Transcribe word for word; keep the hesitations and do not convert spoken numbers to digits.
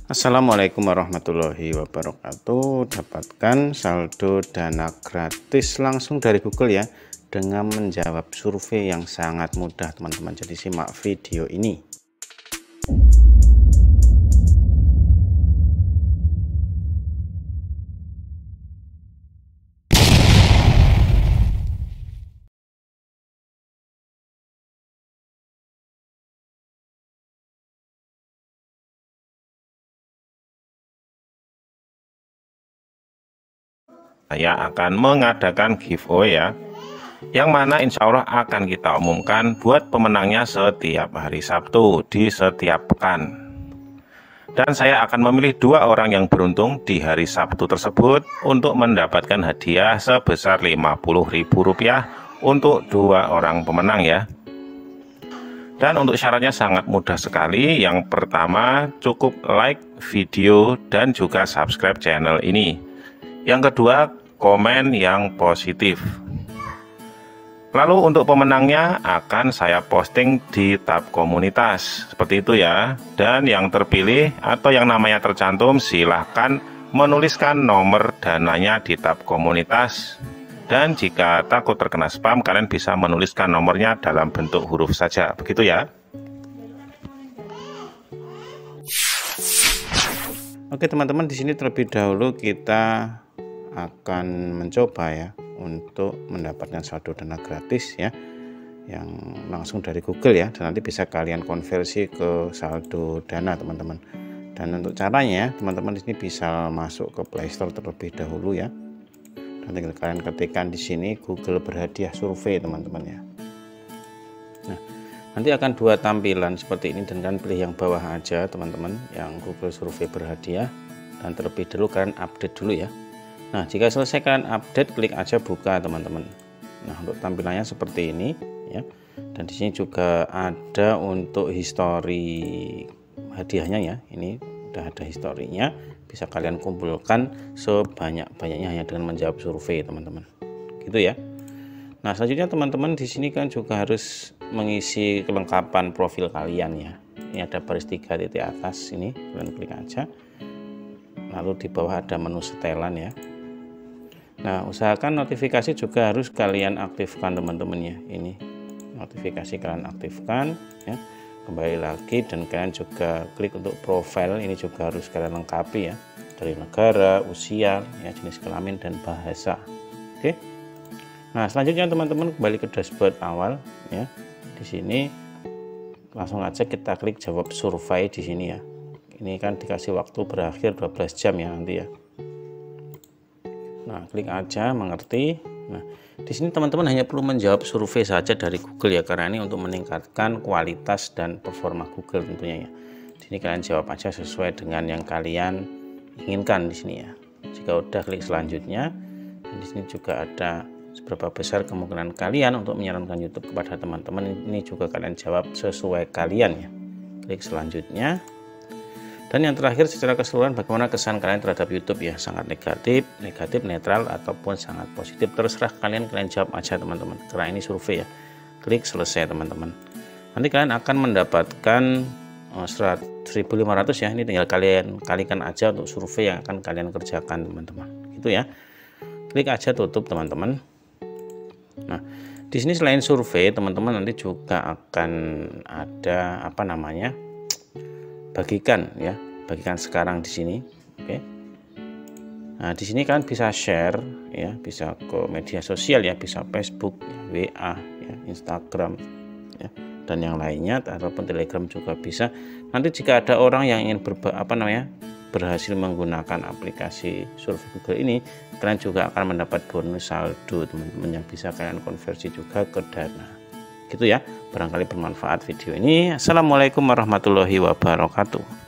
Assalamualaikum warahmatullahi wabarakatuh. Dapatkan saldo dana gratis langsung dari Google ya, dengan menjawab survei yang sangat mudah teman-teman. Jadi simak video ini. Saya akan mengadakan giveaway ya, yang mana insya Allah akan kita umumkan buat pemenangnya setiap hari Sabtu di setiap pekan. Dan saya akan memilih dua orang yang beruntung di hari Sabtu tersebut untuk mendapatkan hadiah sebesar lima puluh ribu rupiah untuk dua orang pemenang ya. Dan untuk syaratnya sangat mudah sekali. Yang pertama, cukup like video dan juga subscribe channel ini. Yang kedua, komen yang positif. Lalu untuk pemenangnya akan saya posting di tab komunitas seperti itu ya. Dan yang terpilih atau yang namanya tercantum silahkan menuliskan nomor dananya di tab komunitas. Dan jika takut terkena spam, kalian bisa menuliskan nomornya dalam bentuk huruf saja, begitu ya. Oke teman-teman, di sini terlebih dahulu kita akan mencoba ya untuk mendapatkan saldo dana gratis ya, yang langsung dari Google ya, dan nanti bisa kalian konversi ke saldo dana teman-teman. Dan untuk caranya teman-teman di sini bisa masuk ke Play Store terlebih dahulu ya. Nanti kalian ketikkan di sini Google berhadiah survei teman-teman ya. Nah, nanti akan dua tampilan seperti ini dan kalian pilih yang bawah aja teman-teman, yang Google survei berhadiah, dan terlebih dahulu kalian update dulu ya. Nah, jika selesai kalian update, klik aja buka teman-teman. Nah, untuk tampilannya seperti ini ya. Dan di sini juga ada untuk histori hadiahnya ya. Ini udah ada historinya, bisa kalian kumpulkan sebanyak-banyaknya hanya dengan menjawab survei teman-teman. Gitu ya. Nah, selanjutnya teman-teman di sini kan juga harus mengisi kelengkapan profil kalian ya. Ini ada baris tiga titik atas ini, kalian klik aja. Lalu di bawah ada menu setelan ya. Nah, usahakan notifikasi juga harus kalian aktifkan teman-teman ya. Ini notifikasi kalian aktifkan ya. Kembali lagi dan kalian juga klik untuk profil, ini juga harus kalian lengkapi ya, dari negara, usia, ya, jenis kelamin dan bahasa. Oke. Nah, selanjutnya teman-teman kembali ke dashboard awal ya. Di sini langsung aja kita klik jawab survei di sini ya. Ini kan dikasih waktu berakhir dua belas jam ya nanti ya. Nah, klik aja mengerti. Nah, di sini teman-teman hanya perlu menjawab survei saja dari Google ya, karena ini untuk meningkatkan kualitas dan performa Google tentunya ya. Di sini kalian jawab aja sesuai dengan yang kalian inginkan di sini ya. Jika udah, klik selanjutnya. Dan di sini juga ada seberapa besar kemungkinan kalian untuk menyarankan YouTube kepada teman-teman. Ini juga kalian jawab sesuai kalian ya. Klik selanjutnya. Dan yang terakhir, secara keseluruhan bagaimana kesan kalian terhadap YouTube ya, sangat negatif, negatif, netral, ataupun sangat positif, terserah kalian, kalian jawab aja teman-teman, karena ini survei ya. Klik selesai teman-teman. Nanti kalian akan mendapatkan seribu lima ratus ya, ini tinggal kalian kalikan aja untuk survei yang akan kalian kerjakan teman-teman, gitu ya. Klik aja tutup teman-teman. Nah, di sini selain survei teman-teman nanti juga akan ada apa namanya, bagikan ya, bagikan sekarang di sini. Oke. Nah, di sini kan bisa share ya, bisa ke media sosial ya, bisa Facebook, W A, ya, Instagram ya, dan yang lainnya, ataupun Telegram juga bisa. Nanti jika ada orang yang ingin berba, apa namanya, berhasil menggunakan aplikasi survei Google ini, kalian juga akan mendapat bonus saldo teman-teman yang bisa kalian konversi juga ke dana. Gitu ya, barangkali bermanfaat video ini. Assalamualaikum warahmatullahi wabarakatuh.